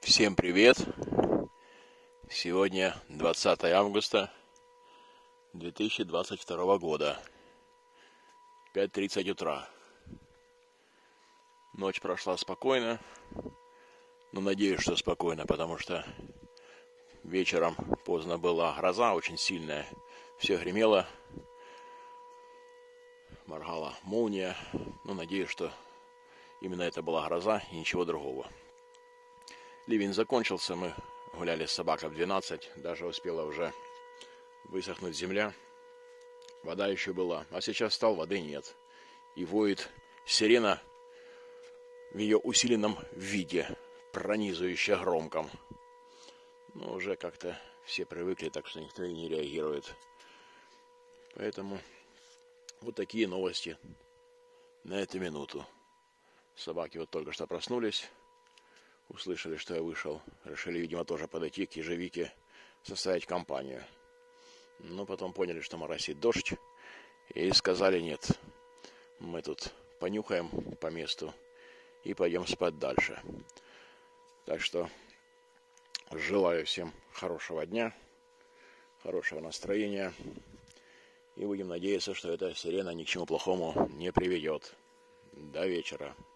Всем привет! Сегодня 20 августа 2022 года, 5:30 утра. Ночь прошла спокойно, но надеюсь, что спокойно, потому что вечером поздно была гроза очень сильная, все гремело, моргала молния, но надеюсь, что именно это была гроза и ничего другого. Ливень закончился, мы гуляли с собакой в 12, даже успела уже высохнуть земля. Вода еще была, а сейчас стал, воды нет. И воет сирена в ее усиленном виде, пронизывающая громком. Но уже как-то все привыкли, так что никто и не реагирует. Поэтому вот такие новости на эту минуту. Собаки вот только что проснулись. Услышали, что я вышел. Решили, видимо, тоже подойти к ежевике, составить компанию. Но потом поняли, что моросит дождь. И сказали, нет, мы тут понюхаем по месту и пойдем спать дальше. Так что желаю всем хорошего дня, хорошего настроения. И будем надеяться, что эта сирена ни к чему плохому не приведет. До вечера.